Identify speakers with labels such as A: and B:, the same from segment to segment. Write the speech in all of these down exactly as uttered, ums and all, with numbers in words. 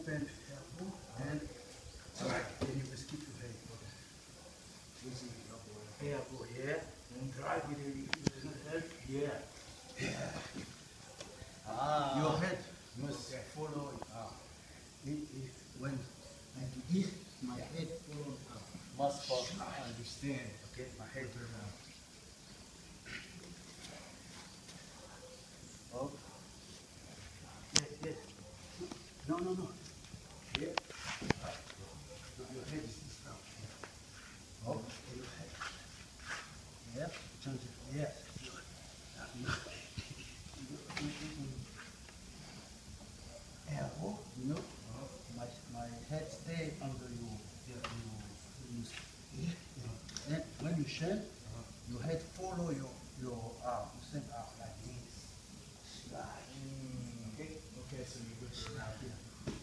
A: open elbow and drag. Then you just keep your head. Easy elbow. Elbow, yeah. And drag with your head. Yeah. Yeah.
B: Ah.
A: Your head must follow it. Ah. If, if when I do this, my head follows up.
B: Must follow.
A: I understand. Okay, my head turn around.
B: Oh.
A: Yes, yes. No, no, no. Yeah. No, your head is this now. Yeah. Oh, your head. Yeah. Change it. Yes. Elbow, you know. Oh. My my head stay under you. Yeah. You, you, yeah. Yeah. Then when you shake, uh-huh. Your head follow your your arm. You send arm like this. Slide.
B: Mm.
A: Okay. Okay. So you go slide here.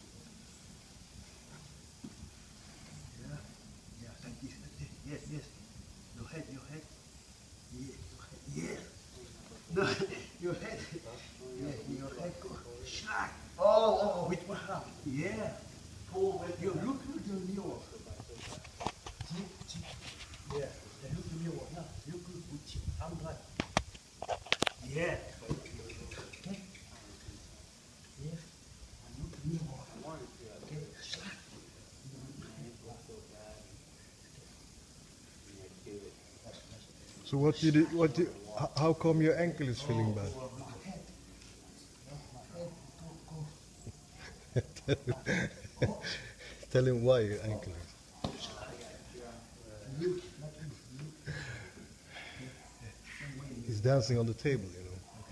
A: Yeah. Yeah. Like this. Like this. Yes. Yes. Your head. Your head. Yeah. Your head. Yeah. No. Your head. Yeah. Your head go slide.
B: Oh, oh, oh.
A: With one arm. Yeah. Pull with you. Look at the mirror. See? See? Yeah. Look at the mirror. Now. Look at your arm right. Yeah. Okay. Yeah. And look at the mirror. Okay. Slide.
C: So what did it, what did, h- how come your ankle is feeling bad?
A: My head. My head. Go, go.
C: Tell him why your ankle is.
A: Look. Like this. Look.
C: He's dancing on the table, you know.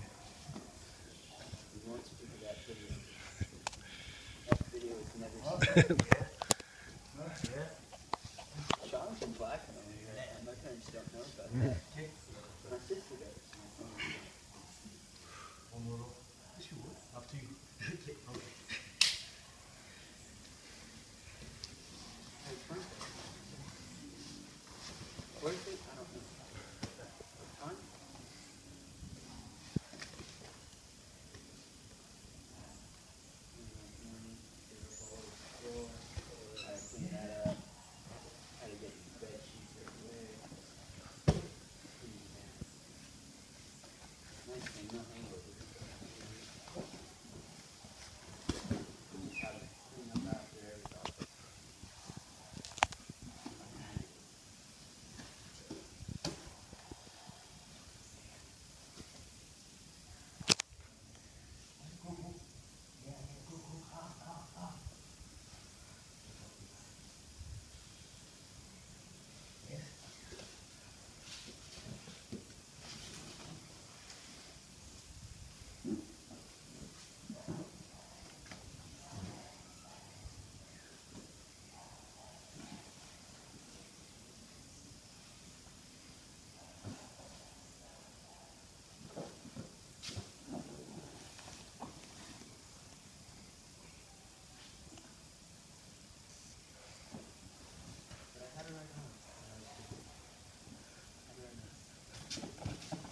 B: We want to do that video. That video is never seen.
A: Yeah.
B: Sean's in black and over here. My parents don't know about that. My sister does.
A: One more roll. Sure. Up to you. Okay. Okay.
B: Hey, Frank. Where is it? I don't know. Huh? How to clean that up. How to get your bed sheets everywhere. Nice thing, no hangover. Just how to clean up after everything.
A: Go, go. Yeah, yeah, go, go. Ah, ah, ah. Yes.
B: But I had it right now. I had it right now.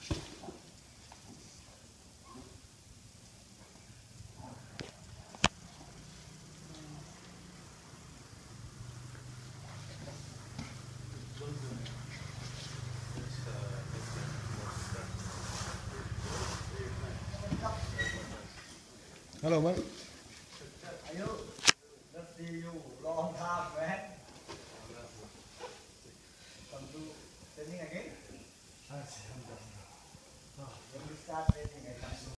C: Hello, man.
B: Ayo, let's see you long time, man. Come to training again?
A: I see. I'm done now.
B: When we start training again.